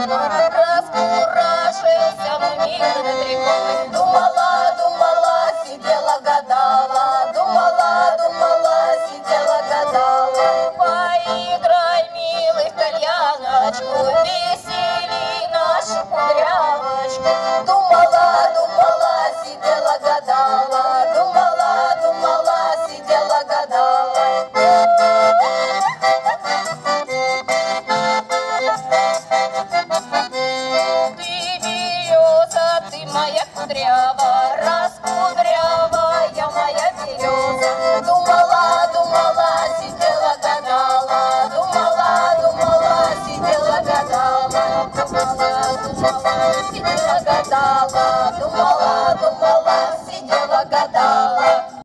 раскуражился мир над рекой. Думала, думала, сидела, гадала, думала, думала, сидела, гадала. Поиграй, милый, в кальяночку, весели нашу кудрявочку. Думала, думала, сидела, гадала, думала, думала, сидела, гадала. Ты береза, ты моя кудрява, раскудрявая моя береза. Думала, думала, сидела, гадала, думала, думала, сидела, гадала, думала, думала, сидела, гадала.